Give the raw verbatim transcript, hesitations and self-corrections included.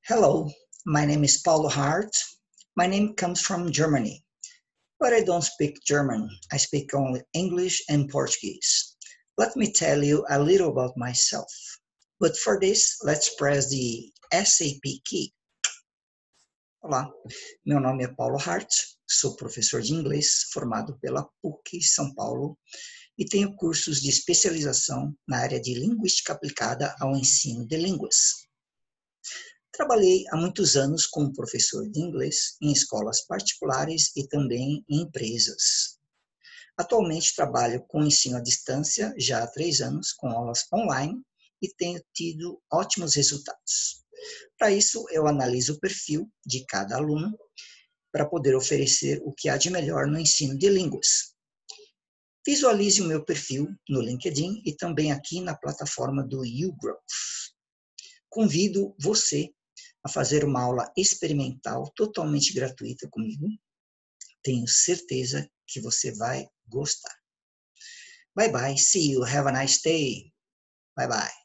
Hello, my name is Paulo Hart. My name comes from Germany, but I don't speak German. I speak only English and Portuguese. Let me tell you a little about myself. But for this, let's press the S A P key. Olá, meu nome é Paulo Hart, sou professor de inglês formado pela P U C São Paulo e tenho cursos de especialização na área de linguística aplicada ao ensino de línguas. Trabalhei há muitos anos como professor de inglês em escolas particulares e também em empresas. Atualmente trabalho com ensino à distância já há três anos, com aulas online, e tenho tido ótimos resultados. Para isso, eu analiso o perfil de cada aluno para poder oferecer o que há de melhor no ensino de línguas. Visualize o meu perfil no LinkedIn e também aqui na plataforma do YouGrowth. Convido você a fazer uma aula experimental totalmente gratuita comigo. Tenho certeza que você vai gostar. Bye bye, see you, have a nice day. Bye bye.